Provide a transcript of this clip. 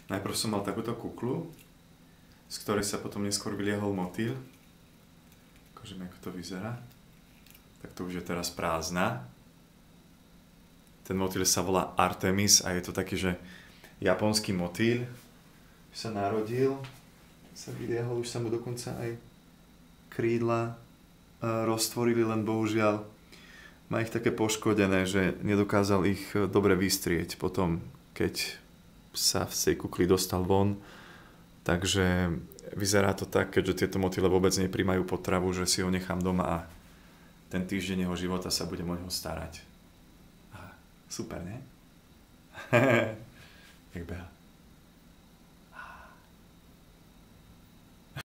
Najprv som mal takúto kuklu, z ktorej sa potom neskôr vyliehol motýl. Ukážem, ako to vyzerá. Tak to už je teraz prázdna. Ten motýl sa volá Artemis a je to taký, že japonský motýl. Sa narodil, sa vyliehol, už sa mu dokonca aj krídla roztvorili, len bohužiaľ má ich také poškodené, že nedokázal ich dobre vystrieť potom, keď sa z tej kukly dostal von. Takže vyzerá to tak, keďže tieto motýle vôbec nepríjmajú potravu, že si ho nechám doma a ten týždeň jeho života sa budem o neho starať. Super, ne? Jak beha.